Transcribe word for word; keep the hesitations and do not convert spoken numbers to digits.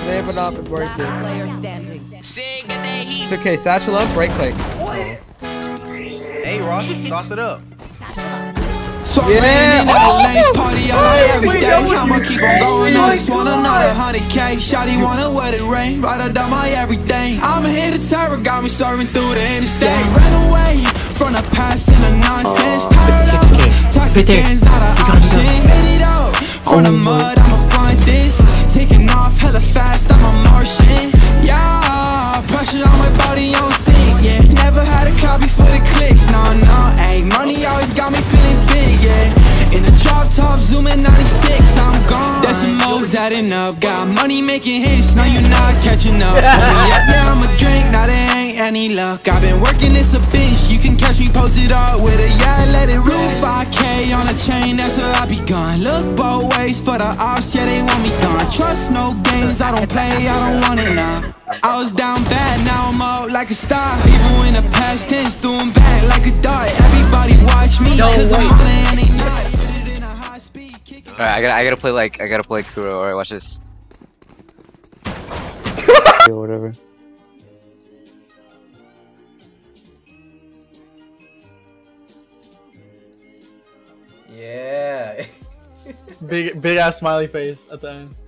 They have not been working. Player standing. It's okay, satchel up, right click. Hey Ross, sauce it up. So Yeah! Oh! Party all night, every Wait, day. that was I'ma keep on great. going Oh on my this one God. another hundred K. Shawty wanna wet it rain, right under my everything. I'm a hit of terror, got me serving through the interstate. Ran away from the past and the nonsense. Tired of toxic ends, not an option. Made it out from the mud, I'ma find this. Taking off hella fast, I'm a Martian. Yeah, pressure on my body on sync. Yeah, never had a copy for the clicks. No, no, ayy, money always got me feeling big. Yeah, in the drop top, zooming ninety-six, I'm gone. Decimals adding up, got money making hits. Now you're not catching up. Yeah, yeah, I'm a drink, now there ain't any luck. I've been working this a bitch. You can catch me posted up with a yeah, let it roll. five K on a chain, that's where I be gone. Look both ways for the ops, yeah, they want me gone. Trust no games, I don't play, I don't want it now. I was down bad, now I'm out like a star. People in the past tense, doing back like a dart. Everybody watch me, cause I'm on it any night. Alright, I gotta, I gotta play like, I gotta play Kuro. Alright, watch this. Or whatever. Yeah. Big, big ass smiley face at the end.